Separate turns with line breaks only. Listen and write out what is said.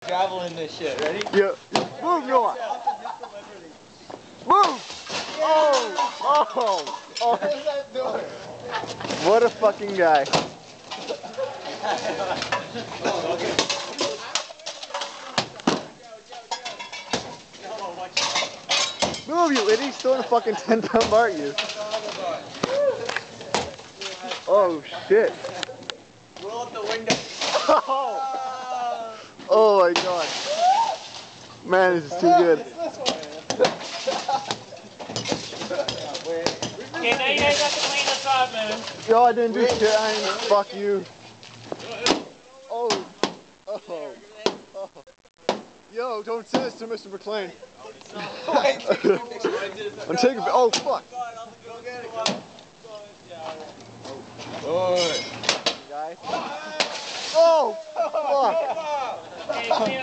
Gravel in this shit, ready?
Yeah. Move, Noah. Move! Oh! Oh! Oh!
How's that doing?
What a fucking guy. Move, you idiot! He's still in a fucking 10-pound bar, you. Oh shit!
Roll up the window.
Oh! Oh my god! Man, this is too good.
Okay, now you guys have to clean this up, man.
Yo, I didn't do shit. I ain't. Fuck you. Oh. Oh. Oh. Yo, don't say this to Mr. McLean. I'm taking. Oh fuck.
Go get it.
Guy. Oh fuck.
Okay, clean